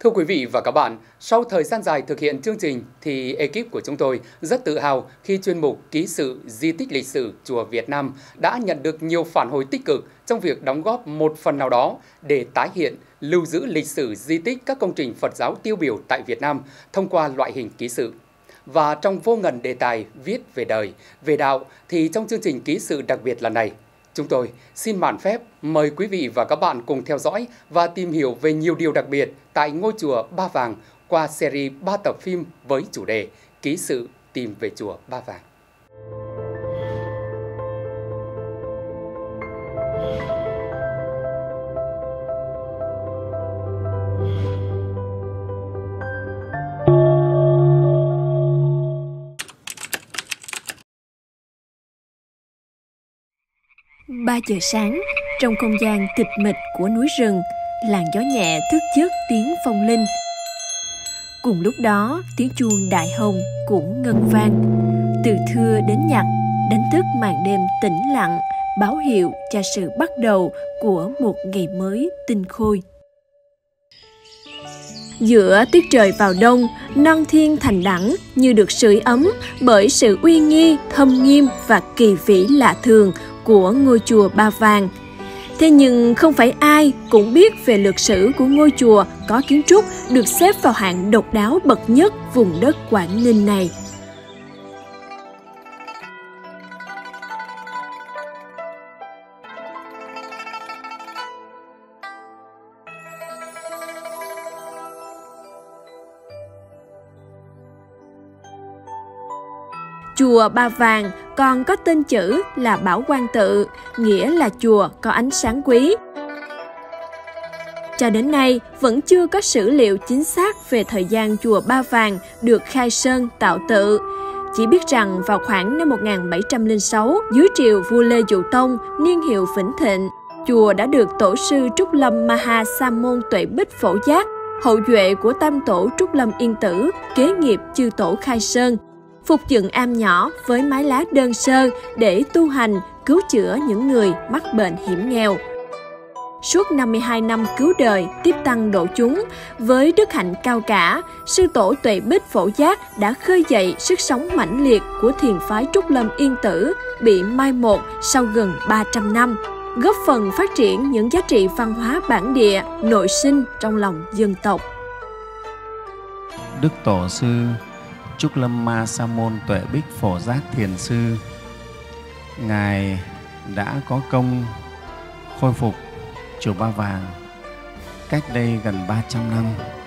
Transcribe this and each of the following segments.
Thưa quý vị và các bạn, sau thời gian dài thực hiện chương trình thì ekip của chúng tôi rất tự hào khi chuyên mục Ký sự di tích lịch sử Chùa Việt Nam đã nhận được nhiều phản hồi tích cực trong việc đóng góp một phần nào đó để tái hiện, lưu giữ lịch sử di tích các công trình Phật giáo tiêu biểu tại Việt Nam thông qua loại hình ký sự. Và trong vô ngần đề tài viết về đời, về đạo thì trong chương trình ký sự đặc biệt lần này, chúng tôi xin mạn phép mời quý vị và các bạn cùng theo dõi và tìm hiểu về nhiều điều đặc biệt tại ngôi chùa Ba Vàng qua series 3 tập phim với chủ đề Ký sự tìm về chùa Ba Vàng. Ba giờ sáng, trong không gian tịch mịch của núi rừng, làn gió nhẹ thức giấc tiếng phong linh. Cùng lúc đó, tiếng chuông đại hồng cũng ngân vang. Từ thưa đến nhặt, đánh thức màn đêm tĩnh lặng, báo hiệu cho sự bắt đầu của một ngày mới tinh khôi. Giữa tiết trời vào đông, non thiên thành đẳng như được sưởi ấm bởi sự uy nghi, thâm nghiêm và kỳ vĩ lạ thường của ngôi chùa Ba Vàng. Thế nhưng không phải ai cũng biết về lịch sử của ngôi chùa có kiến trúc được xếp vào hạng độc đáo bậc nhất vùng đất Quảng Ninh này. Chùa Ba Vàng còn có tên chữ là Bảo Quang Tự, nghĩa là chùa có ánh sáng quý. Cho đến nay, vẫn chưa có sử liệu chính xác về thời gian chùa Ba Vàng được khai sơn tạo tự. Chỉ biết rằng vào khoảng năm 1706, dưới triều vua Lê Dụ Tông, niên hiệu Vĩnh Thịnh, chùa đã được tổ sư Trúc Lâm Maha Sa môn Tuệ Bích Phổ Giác, hậu duệ của tam tổ Trúc Lâm Yên Tử, kế nghiệp chư tổ khai sơn, phục dựng am nhỏ với mái lá đơn sơ để tu hành, cứu chữa những người mắc bệnh hiểm nghèo. Suốt 52 năm cứu đời, tiếp tăng độ chúng, với đức hạnh cao cả, sư tổ Tuệ Bích Phổ Giác đã khơi dậy sức sống mãnh liệt của thiền phái Trúc Lâm Yên Tử bị mai một sau gần 300 năm, góp phần phát triển những giá trị văn hóa bản địa, nội sinh trong lòng dân tộc. Đức Tổ sư Trúc Lâm Ma Sa môn Tuệ Bích Phổ Giác Thiền Sư, Ngài đã có công khôi phục chùa Ba Vàng cách đây gần 300 năm.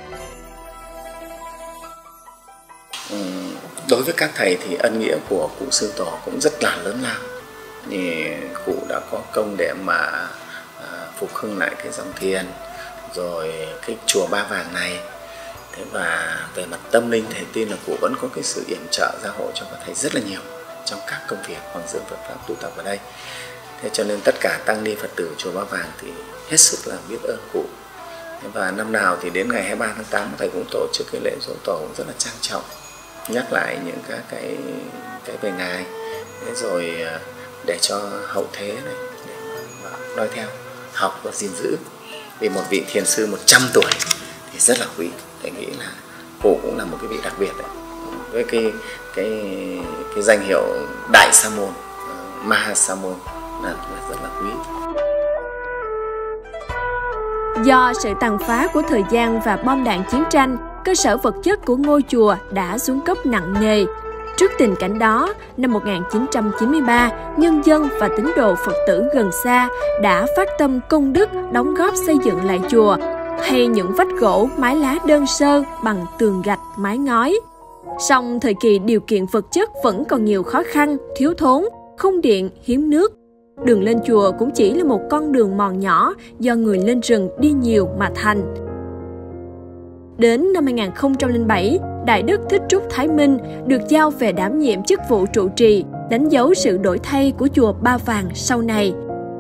Đối với các thầy thì ân nghĩa của cụ sư tổ cũng rất là lớn lao. Thì cụ đã có công để mà phục hưng lại cái dòng thiền, rồi cái chùa Ba Vàng này. Thế và về mặt tâm linh, thầy tin là cụ vẫn có cái sự yểm trợ gia hộ cho các thầy rất là nhiều trong các công việc hoàng dương Phật pháp tu tập ở đây. Thế cho nên tất cả tăng ni Phật tử chùa Ba Vàng thì hết sức là biết ơn cụ. Thế và năm nào thì đến ngày 23 tháng 8 thầy cũng tổ chức cái lễ dỗ tổ rất là trang trọng, nhắc lại những các cái về ngài, thế rồi để cho hậu thế này để nói theo, học và gìn giữ. Vì một vị thiền sư 100 tuổi thì rất là quý. Thầy nghĩ là cụ cũng là một cái vị đặc biệt đấy, với cái danh hiệu Đại Sa môn, Maha Sa môn là rất là quý. Do sự tàn phá của thời gian và bom đạn chiến tranh, cơ sở vật chất của ngôi chùa đã xuống cấp nặng nề. Trước tình cảnh đó, năm 1993, nhân dân và tín đồ Phật tử gần xa đã phát tâm công đức đóng góp xây dựng lại chùa, hay những vách gỗ, mái lá đơn sơ bằng tường gạch, mái ngói. Song thời kỳ điều kiện vật chất vẫn còn nhiều khó khăn, thiếu thốn, không điện, hiếm nước. Đường lên chùa cũng chỉ là một con đường mòn nhỏ do người lên rừng đi nhiều mà thành. Đến năm 2007, Đại Đức Thích Trúc Thái Minh được giao về đảm nhiệm chức vụ trụ trì, đánh dấu sự đổi thay của chùa Ba Vàng sau này.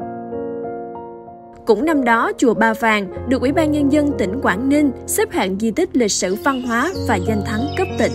Cũng năm đó, chùa Ba Vàng được Ủy ban Nhân dân tỉnh Quảng Ninh xếp hạng di tích lịch sử văn hóa và danh thắng cấp tỉnh.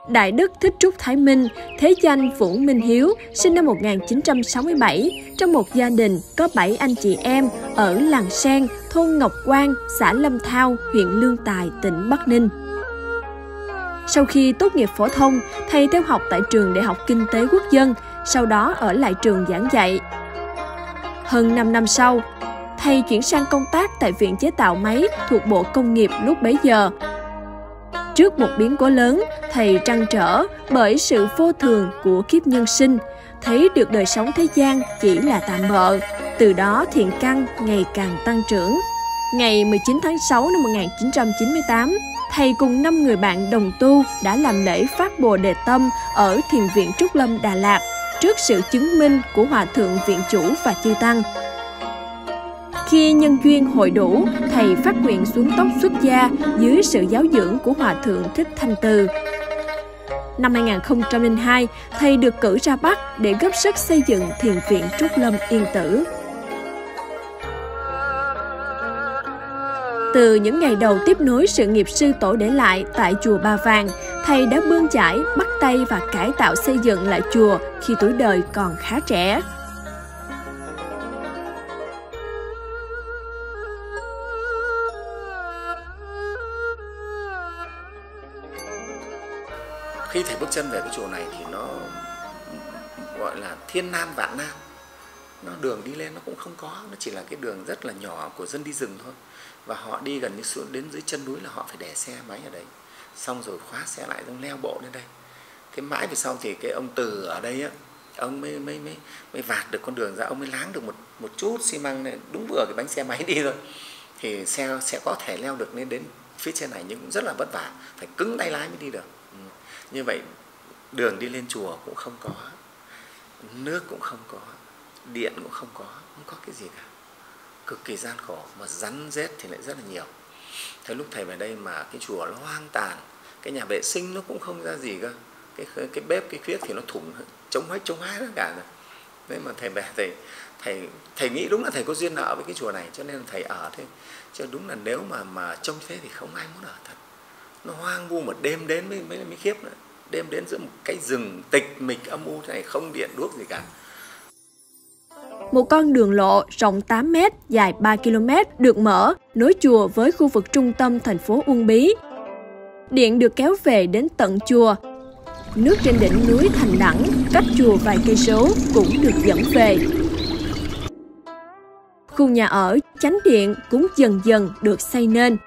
Đại đức Thích Trúc Thái Minh, thế danh Vũ Minh Hiếu, sinh năm 1967, trong một gia đình có 7 anh chị em ở làng Sen, thôn Ngọc Quang, xã Lâm Thao, huyện Lương Tài, tỉnh Bắc Ninh. Sau khi tốt nghiệp phổ thông, thầy theo học tại trường Đại học Kinh tế Quốc dân, sau đó ở lại trường giảng dạy. Hơn 5 năm sau, thầy chuyển sang công tác tại Viện Chế tạo Máy thuộc Bộ Công nghiệp lúc bấy giờ. Trước một biến cố lớn, thầy trăn trở bởi sự vô thường của kiếp nhân sinh, thấy được đời sống thế gian chỉ là tạm bợ, từ đó thiện căn ngày càng tăng trưởng. Ngày 19 tháng 6 năm 1998, thầy cùng 5 người bạn đồng tu đã làm lễ phát Bồ Đề Tâm ở Thiền viện Trúc Lâm, Đà Lạt, trước sự chứng minh của Hòa Thượng Viện Chủ và Chư Tăng. Khi nhân duyên hội đủ, thầy phát nguyện xuống tóc xuất gia dưới sự giáo dưỡng của Hòa Thượng Thích Thanh Từ. Năm 2002, thầy được cử ra Bắc để góp sức xây dựng Thiền viện Trúc Lâm Yên Tử. Từ những ngày đầu tiếp nối sự nghiệp sư tổ để lại tại chùa Ba Vàng, thầy đã bươn chải, bắt tay và cải tạo xây dựng lại chùa khi tuổi đời còn khá trẻ. Khi thầy bước chân về cái chùa này thì nó gọi là thiên nan vạn nan. Nó đường đi lên nó cũng không có, nó chỉ là cái đường rất là nhỏ của dân đi rừng thôi. Và họ đi gần như xuống đến dưới chân núi là họ phải để xe máy ở đấy. Xong rồi khóa xe lại, xong leo bộ lên đây. Thế mãi về sau thì cái ông Từ ở đây á, ông mới vạt được con đường ra, ông mới láng được một chút xi măng này, đúng vừa cái bánh xe máy đi thôi. Thì xe sẽ có thể leo được lên đến phía trên này, nhưng cũng rất là vất vả, phải cứng tay lái mới đi được. Như vậy đường đi lên chùa cũng không có, nước cũng không có, điện cũng không có cái gì cả, cực kỳ gian khổ, mà rắn rết thì lại rất là nhiều. Thế lúc thầy về đây mà cái chùa nó hoang tàn, cái nhà vệ sinh nó cũng không ra gì cơ, cái bếp cái khuyết thì nó thủng chống hái tất cả rồi. Nên mà thầy về thầy nghĩ đúng là thầy có duyên nợ với cái chùa này, cho nên là thầy ở thế. Chứ đúng là nếu mà trông thế thì không ai muốn ở thật. Nó hoang vu, mà đêm đến mới khiếp nữa. Đêm đến giữa một cái rừng tịch mịch âm u thế này, không điện đuốc gì cả. Một con đường lộ rộng 8 m, dài 3 km được mở, nối chùa với khu vực trung tâm thành phố Uông Bí. Điện được kéo về đến tận chùa. Nước trên đỉnh núi Thành Đẳng, cách chùa vài cây số, cũng được dẫn về. Khu nhà ở, chánh điện cũng dần dần được xây nên.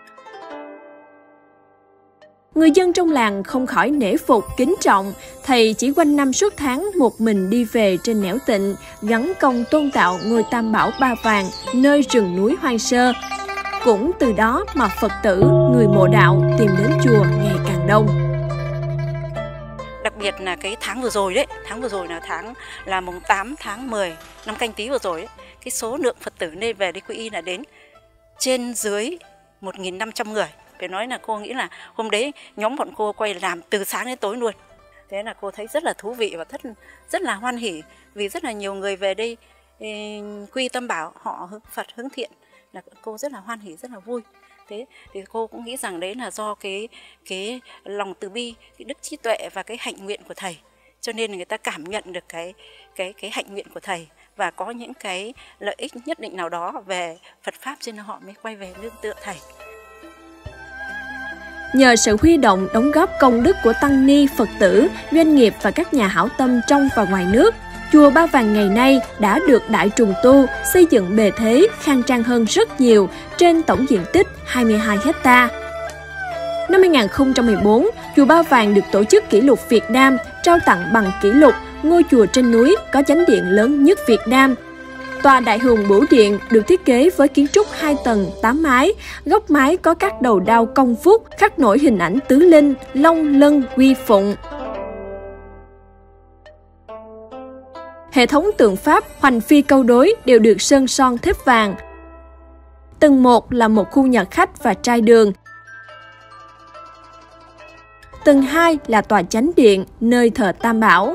Người dân trong làng không khỏi nể phục, kính trọng, thầy chỉ quanh năm suốt tháng một mình đi về trên nẻo tịnh, gắn công tôn tạo ngôi Tam Bảo Ba Vàng, nơi rừng núi hoang sơ. Cũng từ đó mà Phật tử, người mộ đạo tìm đến chùa ngày càng đông. Đặc biệt là cái tháng vừa rồi là mùng 8 tháng 10 năm Canh Tý vừa rồi đấy, cái số lượng Phật tử nên về đi quy y là đến trên dưới 1.500 người. Phải nói là cô nghĩ là hôm đấy nhóm bọn cô quay làm từ sáng đến tối luôn. Thế là cô thấy rất là thú vị và rất là hoan hỉ, vì rất là nhiều người về đây quy Tam Bảo, họ Phật hướng thiện, là cô rất là hoan hỉ, rất là vui. Thế thì cô cũng nghĩ rằng đấy là do cái lòng từ bi, cái đức trí tuệ và cái hạnh nguyện của thầy, cho nên người ta cảm nhận được cái hạnh nguyện của thầy và có những cái lợi ích nhất định nào đó về Phật pháp, cho nên họ mới quay về nương tựa thầy. Nhờ sự huy động đóng góp công đức của tăng ni, Phật tử, doanh nghiệp và các nhà hảo tâm trong và ngoài nước, chùa Ba Vàng ngày nay đã được đại trùng tu, xây dựng bề thế, khang trang hơn rất nhiều trên tổng diện tích 22 ha. Năm 2014, chùa Ba Vàng được Tổ chức Kỷ lục Việt Nam trao tặng bằng kỷ lục ngôi chùa trên núi có chánh điện lớn nhất Việt Nam. Tòa Đại Hùng Bửu Điện được thiết kế với kiến trúc 2 tầng, 8 mái, góc mái có các đầu đao công phúc, khắc nổi hình ảnh tứ linh, long lân, quy phụng. Hệ thống tượng Pháp, hoành phi câu đối đều được sơn son thép vàng. Tầng 1 là một khu nhà khách và trai đường. Tầng 2 là tòa chánh điện, nơi thờ Tam Bảo.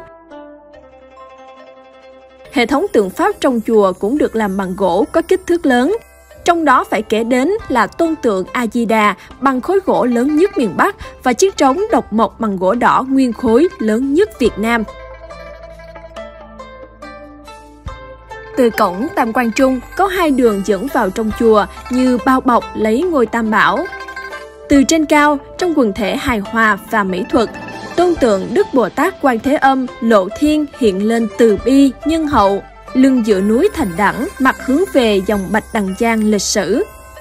Hệ thống tượng Pháp trong chùa cũng được làm bằng gỗ có kích thước lớn. Trong đó phải kể đến là tôn tượng A Di Đà bằng khối gỗ lớn nhất miền Bắc và chiếc trống độc mộc bằng gỗ đỏ nguyên khối lớn nhất Việt Nam. Từ cổng Tam Quan Trung có 2 đường dẫn vào trong chùa như bao bọc lấy ngôi Tam Bảo. Từ trên cao, trong quần thể hài hòa và mỹ thuật, tôn tượng Đức Bồ Tát Quan Thế Âm lộ thiên hiện lên từ bi, nhân hậu, lưng dựa núi Thành Đẳng, mặt hướng về dòng Bạch Đằng Giang lịch sử.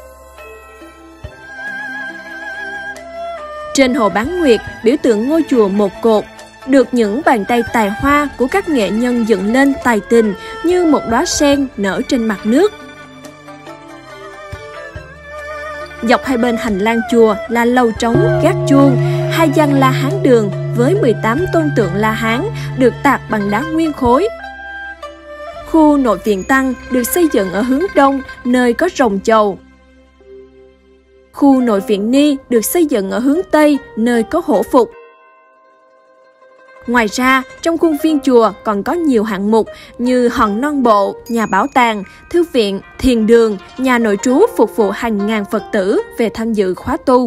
Trên hồ Bán Nguyệt, biểu tượng ngôi chùa một cột, được những bàn tay tài hoa của các nghệ nhân dựng lên tài tình như một đóa sen nở trên mặt nước. Dọc hai bên hành lang chùa là lầu trống, gác chuông, 2 gian La Hán đường với 18 tôn tượng La Hán được tạc bằng đá nguyên khối. Khu nội viện Tăng được xây dựng ở hướng đông, nơi có rồng chầu. Khu nội viện Ni được xây dựng ở hướng tây, nơi có hổ phục. Ngoài ra, trong khuôn viên chùa còn có nhiều hạng mục như hòn non bộ, nhà bảo tàng, thư viện, thiền đường, nhà nội trú phục vụ hàng ngàn Phật tử về tham dự khóa tu.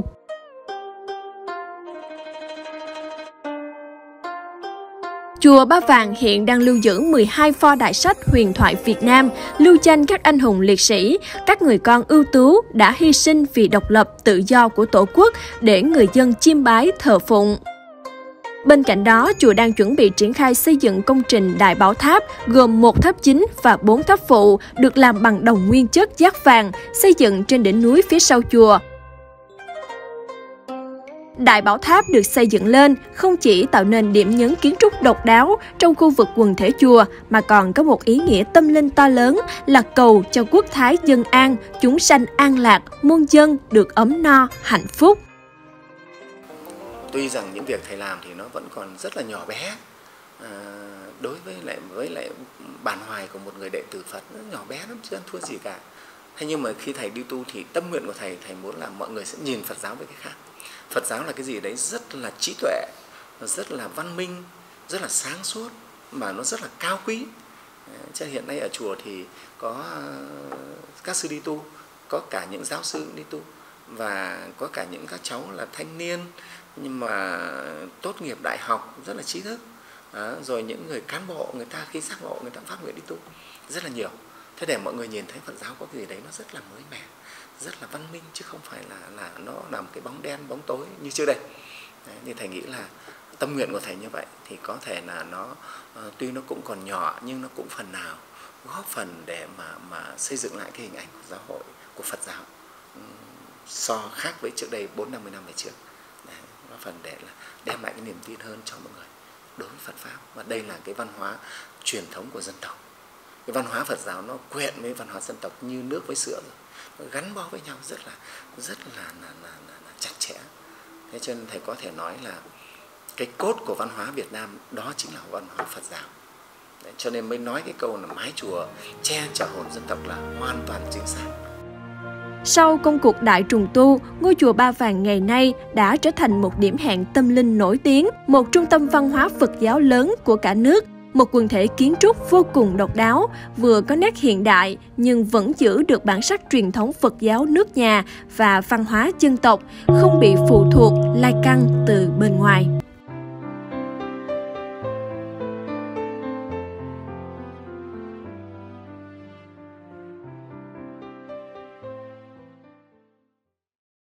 Chùa Ba Vàng hiện đang lưu giữ 12 pho đại sách huyền thoại Việt Nam, lưu danh các anh hùng liệt sĩ, các người con ưu tú đã hy sinh vì độc lập tự do của Tổ quốc để người dân chiêm bái thờ phụng. Bên cạnh đó, chùa đang chuẩn bị triển khai xây dựng công trình Đại Bảo Tháp gồm 1 tháp chính và 4 tháp phụ được làm bằng đồng nguyên chất dát vàng, xây dựng trên đỉnh núi phía sau chùa. Đại Bảo Tháp được xây dựng lên không chỉ tạo nên điểm nhấn kiến trúc độc đáo trong khu vực quần thể chùa mà còn có một ý nghĩa tâm linh to lớn là cầu cho quốc thái dân an, chúng sanh an lạc, muôn dân được ấm no, hạnh phúc. Tuy rằng những việc thầy làm thì nó vẫn còn rất là nhỏ bé đối với lại bản hoài của một người đệ tử Phật, nó nhỏ bé lắm, chứ không thua gì cả. Thế nhưng mà khi thầy đi tu thì tâm nguyện của thầy muốn là mọi người sẽ nhìn Phật giáo với cái khác. Phật giáo là cái gì đấy rất là trí tuệ, rất là văn minh, rất là sáng suốt, mà nó rất là cao quý. Chứ hiện nay ở chùa thì có các sư đi tu, có cả những giáo sư đi tu, và có cả những các cháu là thanh niên nhưng mà tốt nghiệp đại học rất là trí thức. Rồi những người cán bộ, người ta khi giác ngộ người ta phát nguyện đi tu rất là nhiều. Thế để mọi người nhìn thấy Phật giáo có cái gì đấy nó rất là mới mẻ, rất là văn minh, chứ không phải là nó là một cái bóng đen, bóng tối như trước đây. Đấy, thì thầy nghĩ là tâm nguyện của thầy như vậy thì có thể là nó tuy nó cũng còn nhỏ nhưng nó cũng phần nào góp phần để mà xây dựng lại cái hình ảnh của giáo hội, của Phật giáo so khác với trước đây 4-50 năm về trước. Đấy, góp phần để là đem lại cái niềm tin hơn cho mọi người đối với Phật pháp. Và đây là cái văn hóa truyền thống của dân tộc. Cái văn hóa Phật giáo nó quyện với văn hóa dân tộc như nước với sữa rồi, nó gắn bó với nhau rất là chặt chẽ. Thế cho nên thầy có thể nói là cái cốt của văn hóa Việt Nam đó chính là văn hóa Phật giáo. Đấy, cho nên mới nói cái câu là mái chùa che chở hồn dân tộc là hoàn toàn chính xác. Sau công cuộc đại trùng tu, ngôi chùa Ba Vàng ngày nay đã trở thành một điểm hẹn tâm linh nổi tiếng, một trung tâm văn hóa Phật giáo lớn của cả nước, một quần thể kiến trúc vô cùng độc đáo, vừa có nét hiện đại nhưng vẫn giữ được bản sắc truyền thống Phật giáo nước nhà và văn hóa dân tộc, không bị phụ thuộc lai căng từ bên ngoài.